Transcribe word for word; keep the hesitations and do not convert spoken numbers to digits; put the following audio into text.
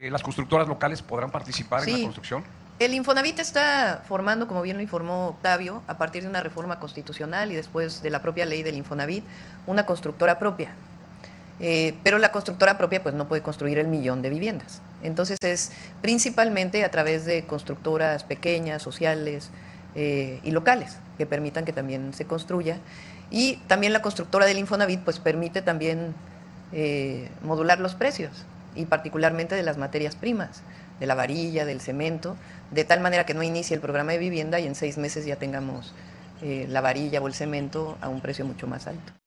¿Las constructoras locales podrán participar Sí. en la construcción? El Infonavit está formando, como bien lo informó Octavio, a partir de una reforma constitucional y después de la propia ley del Infonavit, una constructora propia. Eh, pero la constructora propia pues no puede construir el millón de viviendas. Entonces es principalmente a través de constructoras pequeñas, sociales eh, y locales, que permitan que también se construya. Y también la constructora del Infonavit pues permite también eh, modular los precios, y particularmente de las materias primas, de la varilla, del cemento, de tal manera que no inicie el programa de vivienda y en seis meses ya tengamos eh, la varilla o el cemento a un precio mucho más alto.